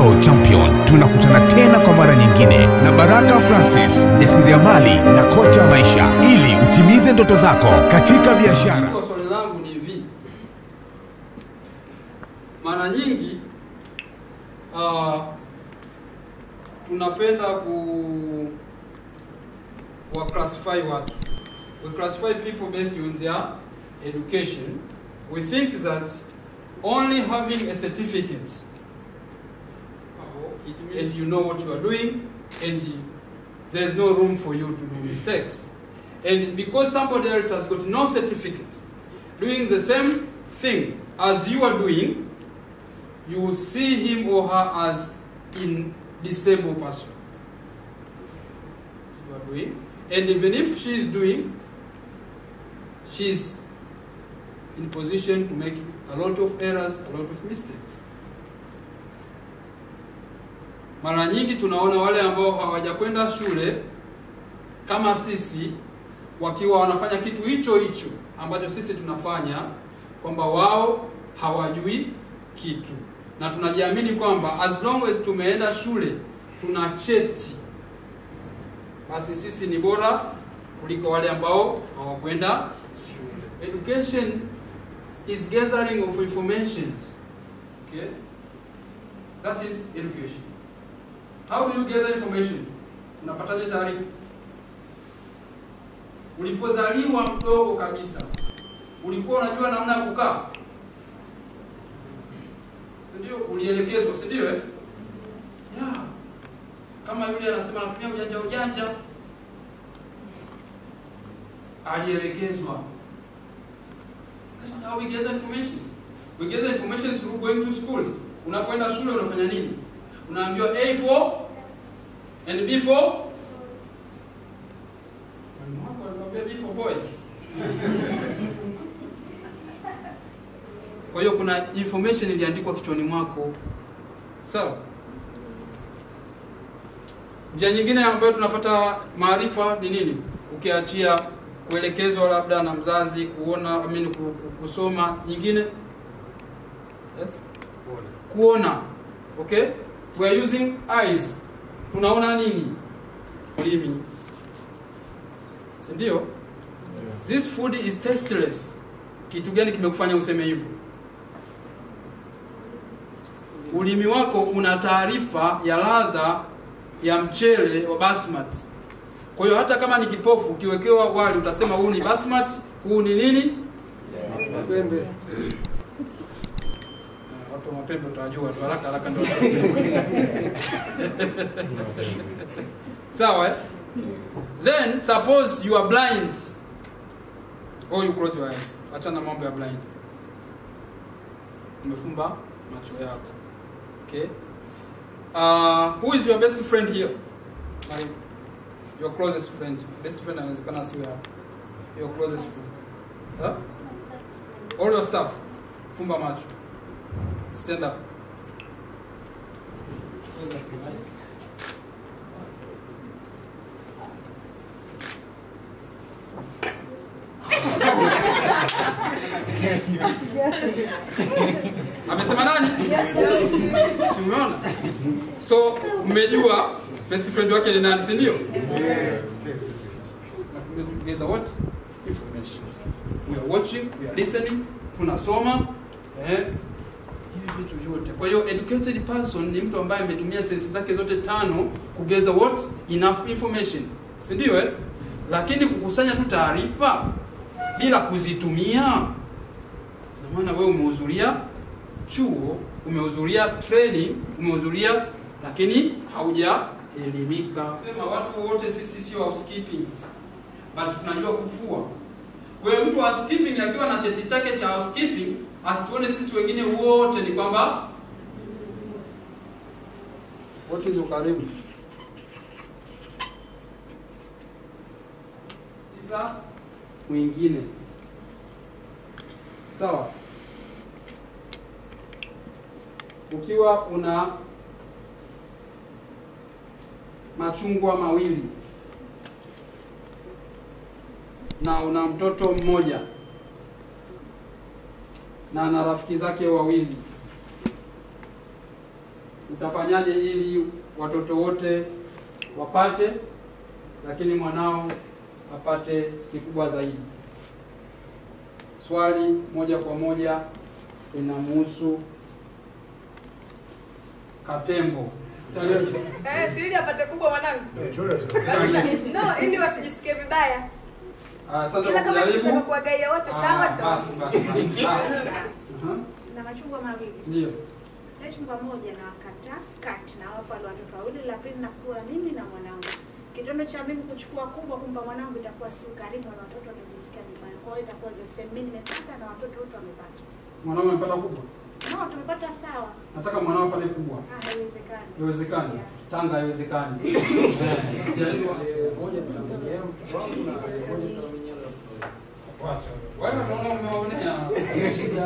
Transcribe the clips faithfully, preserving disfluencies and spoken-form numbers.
Hello Champion, tunakutana tena kwa mara nyingine na Baraka Francis, mjasiriamali na kocha wa maisha, ili utimize ndoto zako katika biashara. Swali langu ni hivi. Mara nyingi uh, tunapenda ku wa classify watu. We classify people based on their education. We think that only having a certificate it means, and you know what you are doing, and there is no room for you to do mistakes. And because somebody else has got no certificate doing the same thing as you are doing, you will see him or her as in disabled person. You are doing, and even if she is doing, she is in position to make a lot of errors, a lot of mistakes. Mara nyingi tunaona wale ambao hawajakwenda shule kama sisi wakiwa wanafanya kitu hicho hicho ambacho sisi tunafanya, kwamba wao hawajui kitu, na tunajiamini kwamba as long as tumeenda shule tuna cheti, basi sisi ni bora kuliko wale ambao hawakwenda shule. Education is gathering of information. Okay? That is education. How do you gather information? Unapataje taarifa? Ulipozaliwa mdogo kabisa, ulikuwa unajua namna ya kukaa? Si ndio? Ulielekezwa, si ndio? Eh? Yeah. Kama yule anasema anatumia ujanja ujanja, alielekezwa. That is how we gather information. We gather information through going to schools. Unapoenda shule unafanya nini? Unaambiwa A for and B for. Mwako anakuambia B for boy. Kwa hiyo kuna information iliandikwa kichwani mwako. Sawa? Njia nyingine ambayo tunapata maarifa ni nini? Ukiachia kuelekezwa labda na mzazi, kuona, I mean, kusoma. Nyingine? Yes? Kuona. Kuona. Okay? We are using eyes. Tunaona nini? Ulimi. Si ndio? Yeah. This food is tasteless. Kitu gani kimekufanya useme hivyo? Ulimi wako una taarifa ya ladha ya mchele wa basmati. Kwa hiyo hata kama ni kipofu, ukiwekewa wali utasema huu ni basmati, huu ni nini? Mapembe. Yeah. Watu wa mapembe utajua tu haraka haraka ndio. Sawa eh? Then suppose you are blind, or you close your eyes. Acha na mambo ya blind. Umefumba macho yako. Okay? Uh, who is your best friend here? My, your closest friend. Best friend anawezekana asiwe hapa. Your closest friend. Huh? All your stuff. Fumba macho. Stand up. Close up your eyes. Amesema nani? Si umeona? So mmejua best friend wake ni nani, si ndio? Together what? Information. We are watching, we are listening, tunasoma, eh, hivi vitu vyote. Kwa hiyo educated person ni mtu ambaye ametumia sensi zake zote tano ku gather what? Enough information. Si ndio eh? Lakini kukusanya tu taarifa bila kuzitumia, na maana wewe umehudhuria chuo, umehudhuria training, umehudhuria lakini haujaelimika. Sema watu wote sisi sio housekeeping, but tunajua kufua. Kwa hiyo mtu housekeeping akiwa na cheti chake cha housekeeping, asituone sisi wengine wote ni kwamba wote hizo karibu. Sasa mwingine. Sawa? Ukiwa una machungwa mawili na una mtoto mmoja na ana rafiki zake wawili, utafanyaje ili watoto wote wapate, lakini mwanao apate kikubwa zaidi? Swali moja kwa moja inamhusu Katembo. Eh, si ili apate kubwa mwanangu. No, ili wasijisikie vibaya. Ah, sasa Ila kama kujaribu tunataka kuwagaia wote sawa tu. basi basi basi. Aha. Na machungwa mawili. Ndio. Na chungwa moja na wakata kat na wapa wale watoto wawili, la pili na kula mimi na mwanangu. Kitendo cha mimi kuchukua kubwa kumpa mwanangu itakuwa si ukarimu na watoto watajisikia vibaya. Kwa hiyo itakuwa the same, mimi nimepata na watoto wote wamepata. Mwanao amepata kubwa? No, tumepata sawa. Nataka mwanao apate kubwa. Ah, haiwezekani. Haiwezekani. Yeah. Tanga haiwezekani. Moja tunamnyea mtoto wangu na moja tunamnyea Wacha. Wewe unaona umeonea. shida.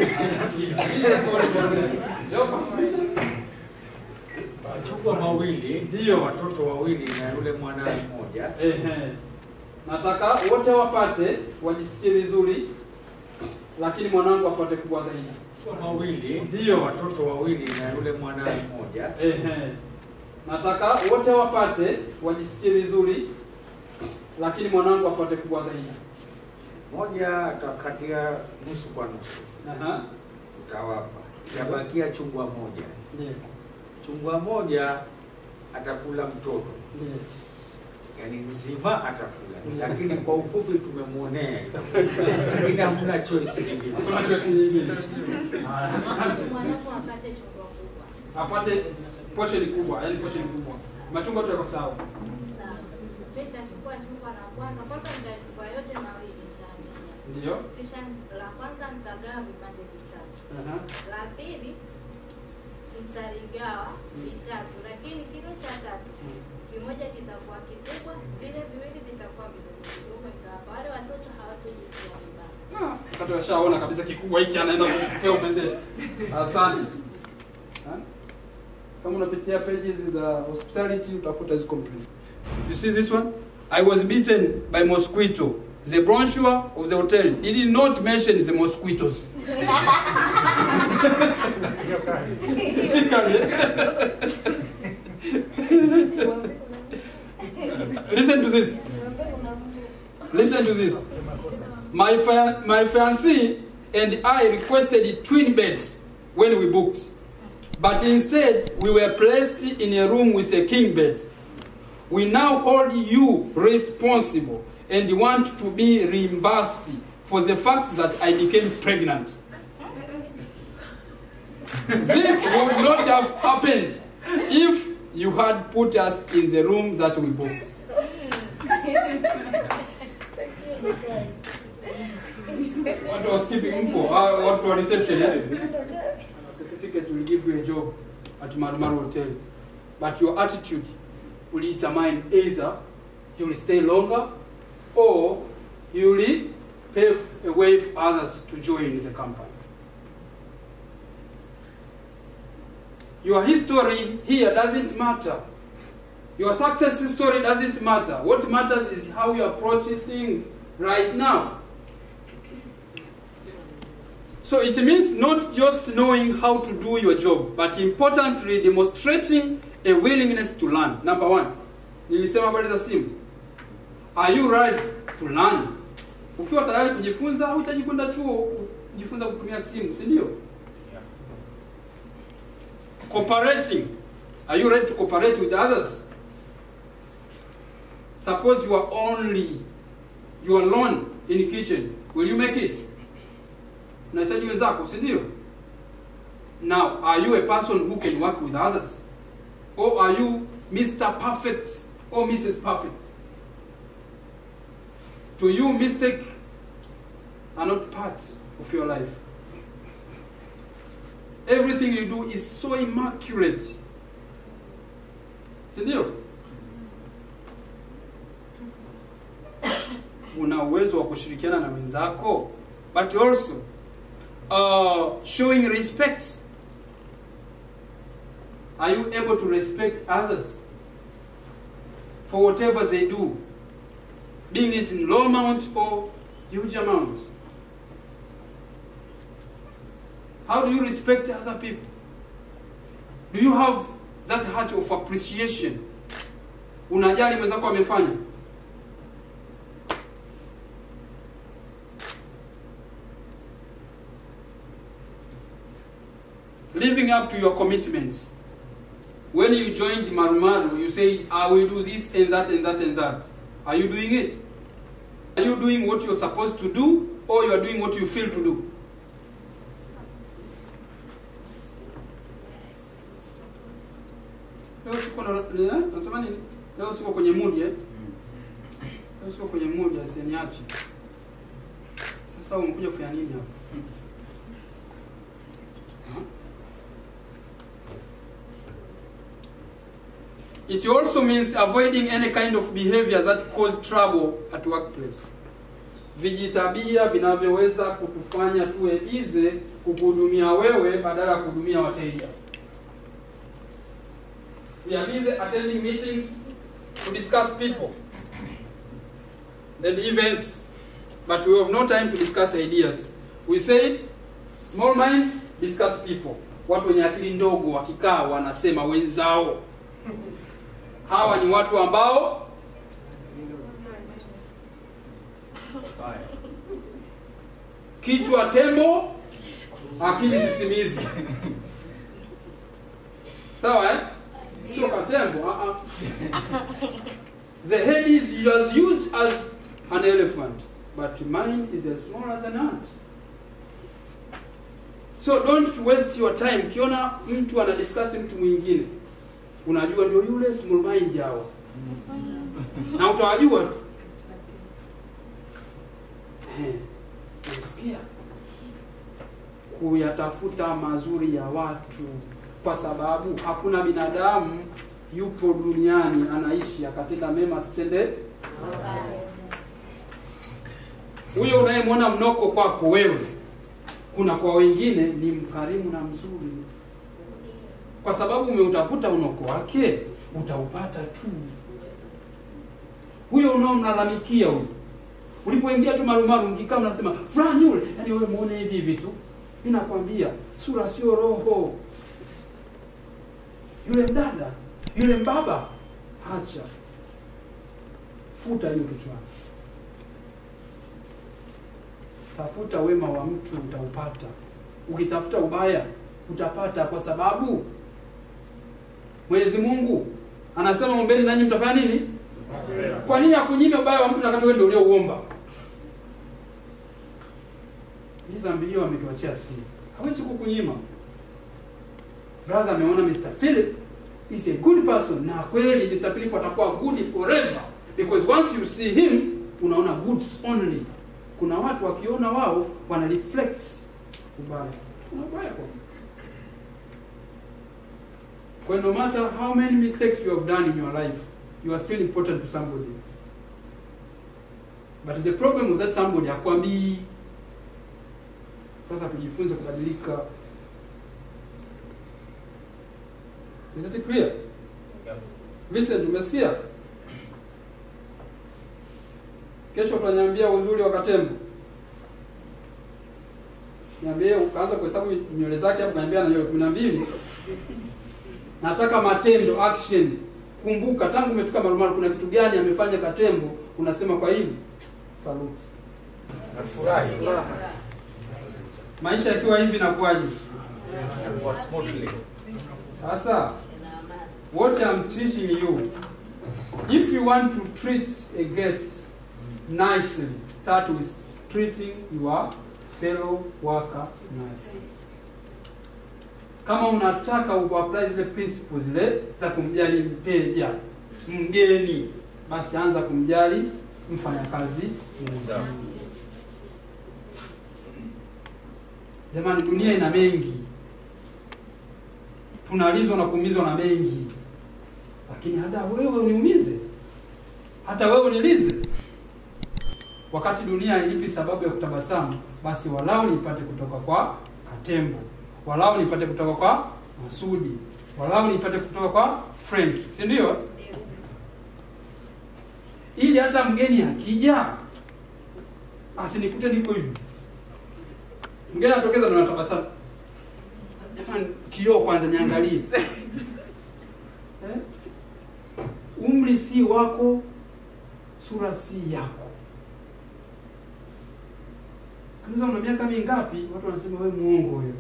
Machungwa mawili ndio watoto wawili na yule mwanae mmoja. Ehe. Nataka wote wapate, wajisikie vizuri, lakini mwanangu apate kubwa zaidi. Machungwa mawili Ndio. watoto wawili na yule mwanae mmoja. Ehe. Nataka wote wapate, wajisikie vizuri, lakini mwanangu apate kubwa zaidi. Moja atakatia nusu kwa nusu. Aha. Utawapa. Itabakia chungwa moja. Ndio. Chungwa moja atakula mtoto. Ndio. Yaani nzima atakula. Lakini kwa ufupi tumemuonea. Lakini hamna choice nyingine. Kuna kiasi nyingine. Haya, asante. Mwanangu apate chungwa kubwa. Apate portion kubwa, yani portion kubwa. Machungwa tu yako sawa. Sawa. Mimi nitachukua chungwa la kwanza. Kwanza nitachukua yote mawili nitamenya. Ndio. Kisha la kwanza nitagawa vipande vitatu. Aha. La pili nitaligawa vitatu, lakini kilo cha tatu kimoja kitakuwa kikubwa, vile viwili vitakuwa vidogo vidogo, vitawapa wale watoto hawatojisikia vibaya. Wakati washaona kabisa kikubwa hiki anaenda kupea umezee. Asante. Ha? Kama unapitia pages za hospitality utakuta hizo complaints. You see this one? I was bitten by mosquito. The brochure of the hotel did not mention the mosquitoes. Listen to this. Listen to this. My fa- my fiancé and I requested twin beds when we booked, but instead we were placed in a room with a king bed. We now hold you responsible and want to be reimbursed for the fact that I became pregnant. This would not have happened if you had put us in the room that we booked. What was keeping mpo? Uh, what was reception? Eh? Certificate will give you a job at Marumaru Hotel, but your attitude will determine either you will stay longer or you will pave a way for others to join the company. Your history here doesn't matter. Your success story doesn't matter. What matters is how you approach things right now. So it means not just knowing how to do your job, but importantly demonstrating a willingness to learn. Number one, nilisema habari za simu. Are you ready to learn? Ukiwa tayari kujifunza, hutaji kwenda chuo kujifunza kutumia simu, si ndio? Cooperating. Are you ready to cooperate with others? Suppose you are only, you are alone in the kitchen. Will you make it? Unahitaji wenzako, si ndio? Now, are you a person who can work with others? Or are you Mister Perfect or Missus Perfect? To you, mistakes are not part of your life. Everything you do is so immaculate. Si ndio? Una uwezo wa kushirikiana na wenzako, but also uh, showing respect. Are you able to respect others for whatever they do, being it in low amount or huge amount? How do you respect other people? Do you have that heart of appreciation? Unajali mwenzako amefanya? Living up to your commitments. When you joined Marumaru, you say, I will do this and that and that and that. Are you doing it? Are you doing what you're supposed to do, or you are doing what you feel to do? Leo siko na eh? Nasema nini? Leo siko kwenye mood eh? Leo siko kwenye mood ya seniachi. Sasa umekuja kufanya nini hapa? It also means avoiding any kind of behavior that cause trouble at workplace. Vijitabia vinavyoweza kutufanya tuwe bize kukuhudumia wewe badala ya kuhudumia wateja. We are busy attending meetings to discuss people and events, but we have no time to discuss ideas. We say small minds discuss people. Watu wenye akili ndogo wakikaa wanasema wenzao. Hawa ni watu ambao kichwa tembo, akili sisimizi. Sawa eh? Sio katembo, uh -uh. The head is as huge as an elephant, but mind is as small as an ant. So don't waste your time. Kiona mtu anadiscuss mtu mwingine, unajua ndio yule small mind yao. Na utawajua tu. Eh. Unasikia? Kuyatafuta mazuri ya watu, kwa sababu hakuna binadamu yupo duniani anaishi akatenda mema sitende. Huyo unayemwona mnoko kwako wewe, kuna kwa wengine ni mkarimu na mzuri. Kwa sababu umeutafuta unoko wake, utaupata tu. Huyo unaomlalamikia huyo, ulipoingia tu Marumaru mkikaa mnasema fulani yule, yani wewe muone hivi hivi tu. Mimi nakwambia sura sio roho. Yule mdada, yule mbaba, acha. Futa hiyo kichwani. Tafuta wema wa mtu utaupata. Ukitafuta ubaya utapata, kwa sababu Mwenyezi Mungu anasema ombeni nanyi mtafanya nini? Kwa nini akunyime ubaya wa mtu na kati wewe ndio uliouomba? Hizi ambilio ametuachia si. Hawezi kukunyima. Brother ameona Mister Philip is a good person, na kweli Mister Philip atakuwa good forever, because once you see him unaona goods only. Kuna watu wakiona wao wana reflect ubaya. Kuna ubaya kwa. Kwa no matter how many mistakes you have done in your life, you are still important to somebody. But the problem with that somebody hakwambii. Sasa tujifunze kubadilika. Is it clear? Yeah. Listen, umesikia? Kesho tunaniambia uzuri wa katembo. Niambie ukaanza kuhesabu nywele zake hapo, kaniambia na nywele kumi na mbili. Nataka matendo, action. Kumbuka tangu umefika Marumaru kuna kitu gani amefanya katembo, unasema kwa hivi. Salute. Nafurahi. Maisha yakiwa hivi na kuaje? Kwa smoothly. Sasa, what I'm teaching you, if you want to treat a guest nicely, start with treating your fellow worker nicely. Kama unataka uapply zile principles zile za kumjali mteja, mgeni, basi anza kumjali mfanyakazi mwenzako. Jamani, dunia ina mengi. Tunalizwa na kuumizwa na mengi. Lakini hata wewe uniumize, hata wewe unilize. Wakati dunia ilipi sababu ya kutabasamu, basi walau nipate kutoka kwa Katembo, walau nipate kutoka kwa Masudi, walau nipate kutoka kwa Frank, si ndio? Ili hata mgeni akija asinikute niko hivi. Mgeni atokeza ndo natabasamu. Jamani, kioo kwanza niangalie. Eh? Umri si wako, sura si yako. Kama una miaka mingapi, watu wanasema wewe muongo wewe.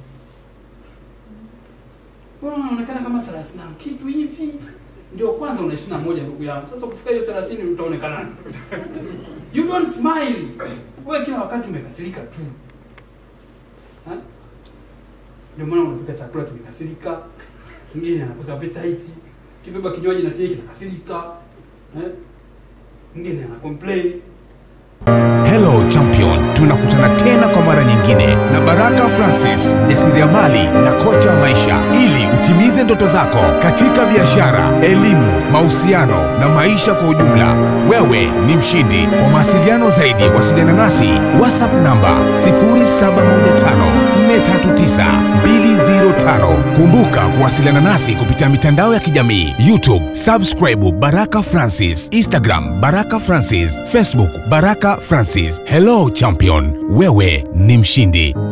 Mbona unaonekana kama thelathini na kitu hivi? Ndio kwanza una ishirini na moja ndugu yangu. Sasa kufika hiyo thelathini utaonekana. You don't smile. Wewe kila wakati umekasirika tu. Ha? Ndio maana unapika chakula kimekasirika. Kingine anakosa appetite. Kibeba kinywaji na chai kinakasirika. Eh? Mwingine ana complain. Hello Champion, tunakutana tena kwa mara nyingine na Baraka Francis, mjasiriamali na kocha wa maisha, ili utimize ndoto zako katika biashara, elimu, mahusiano na maisha kwa ujumla. Wewe ni mshindi. Kwa mawasiliano zaidi, wasiliana nasi WhatsApp namba sifuri saba moja tano nne tatu tisa mbili zero tano. Kumbuka kuwasiliana nasi kupitia mitandao ya kijamii: YouTube, subscribe Baraka Francis, Instagram Baraka Francis, Facebook Baraka Francis. Hello Champion, wewe ni mshindi.